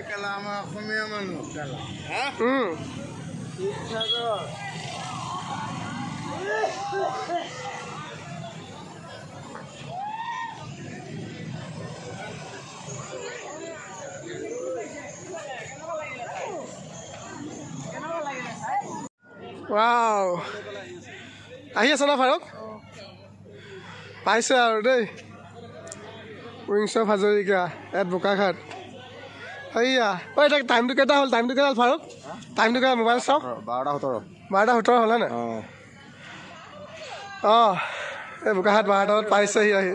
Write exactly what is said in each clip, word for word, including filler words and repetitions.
কেলা আমাৰ অসমীয়া মানুহ কেলা হা উম শিৱসাগৰ Wow. Ahi আছে না ফাৰুক পাইছে আৰু the wings of Hazarika at Bokakhat এইয়া ঐ এটা টাইমটো কেইটা হ'ল টাইমটো কেইটা হ'ল ফাৰুক টাইমটো কেইটা মোবাইল চাওক বাৰটা সোতৰ বাৰটা সোতৰ হ'লে নে অঁ অঁ এই বোকাঘাট বাৰটাত পাইছেহি আহি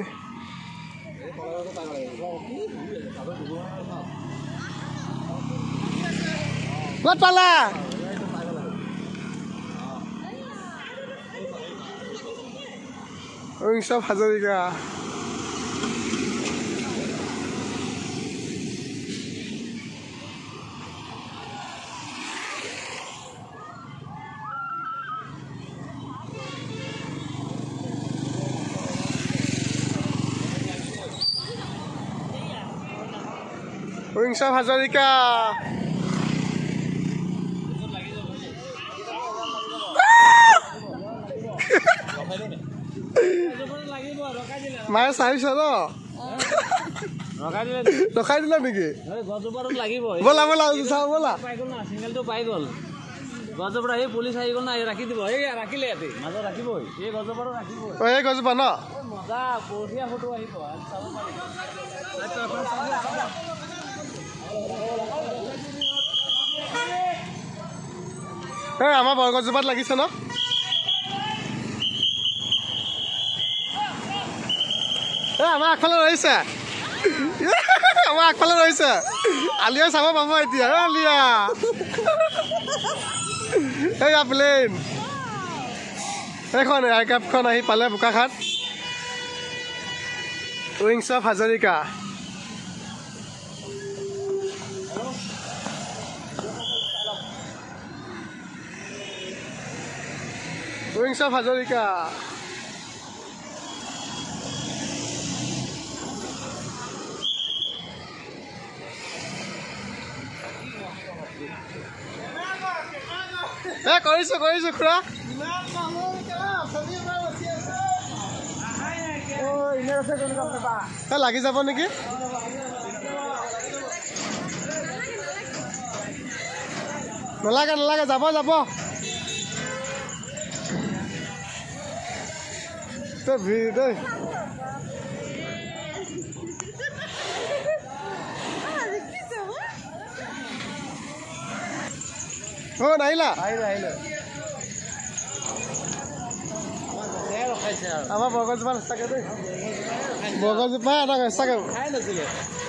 ক'ত পালা wings of Hazarika wings of Hazarika মায়ে চাইছ ন ৰখাই দিলা নেকি ব'লা ব'লা চাওঁ ব'লা চিংগলটো পাই গ'ল গছৰ পৰা সেই পুলিচ আহি গ'ল না ৰাখি দিব এই ৰাখিলে ইয়াতে মাজত ৰাখিবই এই গছৰ পৰা ৰাখিবই এই গছজোপা ন মজা বঢ়িয়া ফটো আহিব চাব পাৰি এই আমাৰ বৰগছজোপাত লাগিছে ন এই আমাৰ আগফালে ৰহিছে আমাৰ আগফালে ৰহিছে আলিয়া চাব পাব এতিয়া আলিয়া এইয়া প্লেন এইখন এয়াৰক্ৰাফ্টখন আহি পালে Bokakhat wings of Hazarika wings of Hazarika এ কৰিছো কৰিছো খুৰা লাগি যাব নেকি নালাগে নালাগে যাব যাব ভিৰ দেই অ নাহিলা আমাৰ বৰগছজোপা নাচাকে দেই বৰগছজোপা এটা নাচাকে খাই নাছিলে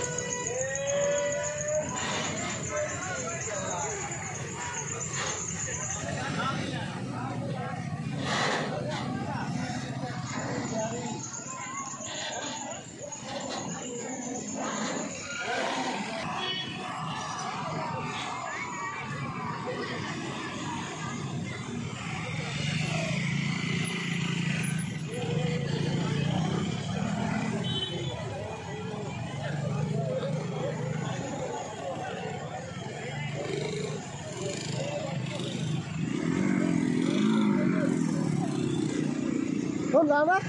Không ra đó.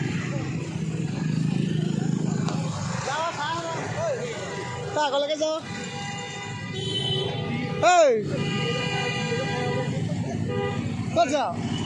Ta có lấy cái gì? Ê. Tốt chưa?